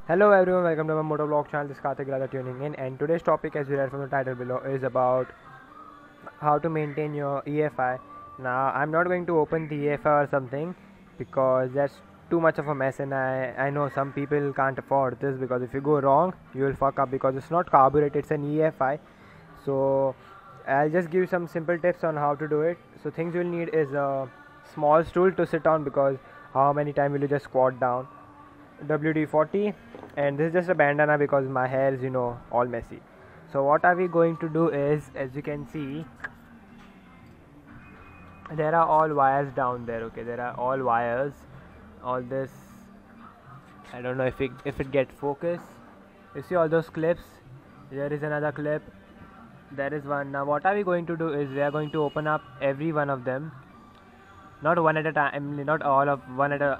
Hello everyone, welcome to my motovlog channel. This is Karthik Radha tuning in, and today's topic, as you read from the title below, is about how to maintain your EFI. Now, I'm not going to open the EFI or something because that's too much of a mess, and I know some people can't afford this because if you go wrong, you will fuck up because it's not carbureted, it's an EFI. So, I'll just give you some simple tips on how to do it. So, things you'll need is a small stool to sit on because how many times will you just squat down? WD-40, and this is just a bandana because my hair is all messy. So what are we going to do is, as you can see, there are all wires down there. Okay, there are all wires, all this. I don't know if it get focus. You see all those clips. There is another clip, there is one. Now what are we going to do is we are going to open up every one of them, not one at a time. I mean, not all of one at a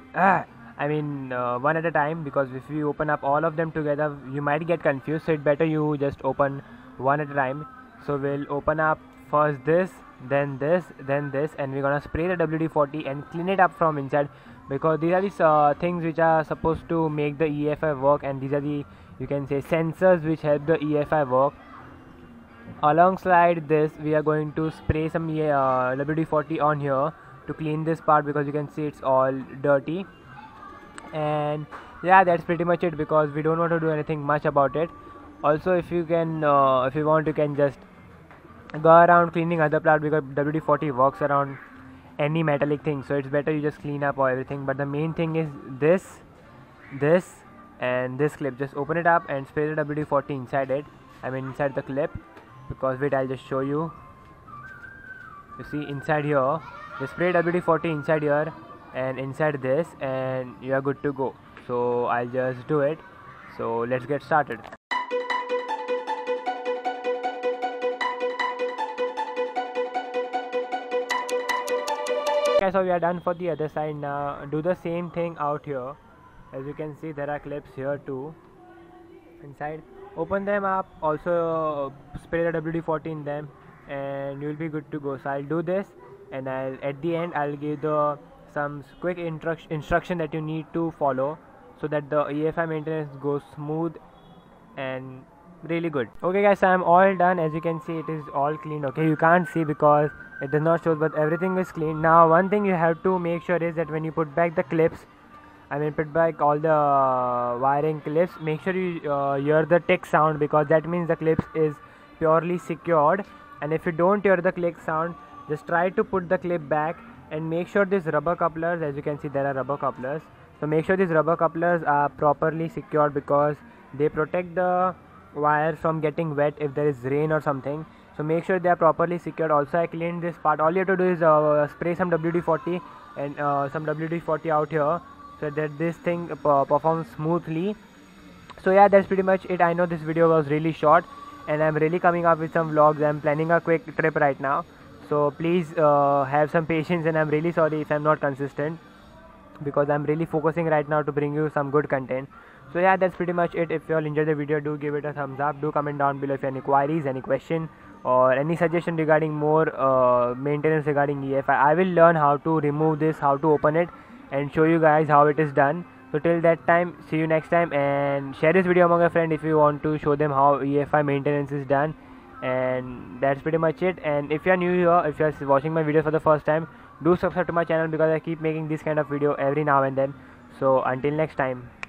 one at a time, because if you open up all of them together you might get confused, so it's better you just open one at a time. So we'll open up first this, then this, then this, and we're gonna spray the WD-40 and clean it up from inside, because these are these things which are supposed to make the EFI work, and these are the, you can say, sensors which help the EFI work. Alongside this we are going to spray some WD-40 on here to clean this part, because you can see it's all dirty. And yeah, that's pretty much it, because we don't want to do anything much about it. Also, if you want, you can just go around cleaning other parts, because WD-40 works around any metallic thing, so it's better you just clean up or everything. But the main thing is this and this clip. Just open it up and spray the WD-40 inside it, inside the clip, because wait, I'll just show you. You see inside here, just spray WD-40 inside here and inside this, and you are good to go. So I'll just do it. So let's get started. Okay, so we are done for the other side. Now do the same thing out here. As you can see, there are clips here too inside. Open them up, also spray the WD-40 in them, and you'll be good to go. So I'll do this, and at the end I'll give some quick instruction that you need to follow, so that the EFI maintenance goes smooth and really good. Okay guys, so I'm all done. As you can see, it is all clean. Okay, you can't see because it does not show, but everything is clean. Now one thing you have to make sure is that when you put back the clips, put back all the wiring clips, make sure you hear the tick sound, because that means the clips is purely secured. And if you don't hear the click sound, just try to put the clip back and make sure these rubber couplers, as you can see, there are rubber couplers, so make sure these rubber couplers are properly secured, because they protect the wire from getting wet if there is rain or something. So make sure they are properly secured. Also, I cleaned this part. All you have to do is spray some WD-40 and some WD-40 out here, so that this thing performs smoothly. So yeah, that's pretty much it. I know this video was really short, and I'm really coming up with some vlogs. I'm planning a quick trip right now, so please have some patience, and I'm really sorry if I'm not consistent, because I'm really focusing right now to bring you some good content. So yeah, that's pretty much it. If you all enjoyed the video, do give it a thumbs up. Do comment down below if you have any queries, any question, or any suggestion regarding more maintenance regarding EFI. I will learn how to remove this, how to open it, and show you guys how it is done. So till that time, see you next time, and share this video among your friends if you want to show them how EFI maintenance is done. And that's pretty much it. And if you are new here, if you are watching my videos for the first time, do subscribe to my channel, because I keep making this kind of video every now and then. So until next time.